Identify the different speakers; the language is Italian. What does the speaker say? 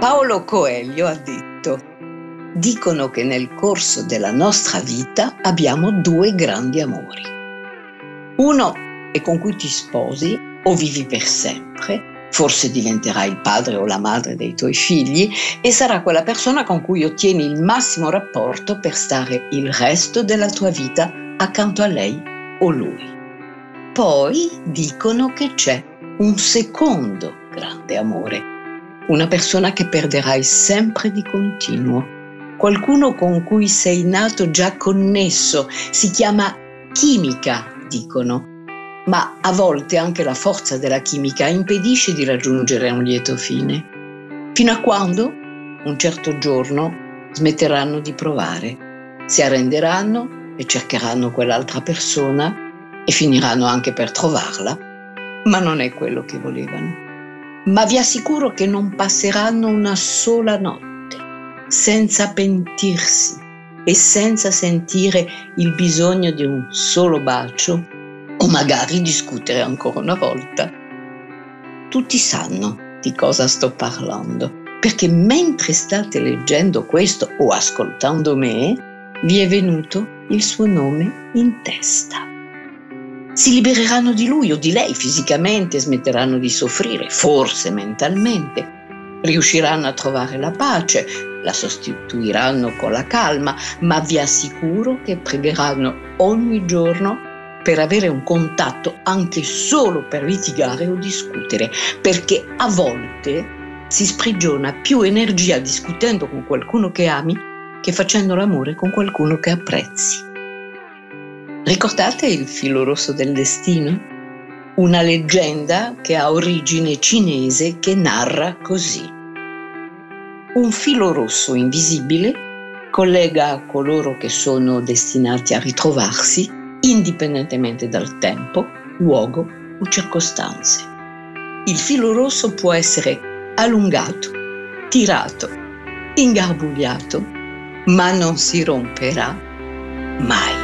Speaker 1: Paolo Coelho ha detto: dicono che nel corso della nostra vita abbiamo due grandi amori. Uno è con cui ti sposi o vivi per sempre, forse diventerai il padre o la madre dei tuoi figli e sarà quella persona con cui ottieni il massimo rapporto per stare il resto della tua vita accanto a lei o lui. Poi dicono che c'è un secondo grande amore, una persona che perderai sempre di continuo, qualcuno con cui sei nato già connesso, si chiama chimica, dicono, ma a volte anche la forza della chimica impedisce di raggiungere un lieto fine, fino a quando, un certo giorno, smetteranno di provare, si arrenderanno e cercheranno quell'altra persona e finiranno anche per trovarla, ma non è quello che volevano. Ma vi assicuro che non passeranno una sola notte senza pentirsi e senza sentire il bisogno di un solo bacio o magari discutere ancora una volta. Tutti sanno di cosa sto parlando, perché mentre state leggendo questo o ascoltando me, vi è venuto il suo nome in testa. Si libereranno di lui o di lei fisicamente, smetteranno di soffrire, forse mentalmente, riusciranno a trovare la pace, la sostituiranno con la calma, ma vi assicuro che pregheranno ogni giorno per avere un contatto anche solo per litigare o discutere, perché a volte si sprigiona più energia discutendo con qualcuno che ami che facendo l'amore con qualcuno che apprezzi. Ricordate il filo rosso del destino? Una leggenda che ha origine cinese che narra così. Un filo rosso invisibile collega coloro che sono destinati a ritrovarsi indipendentemente dal tempo, luogo o circostanze. Il filo rosso può essere allungato, tirato, ingarbugliato, ma non si romperà mai.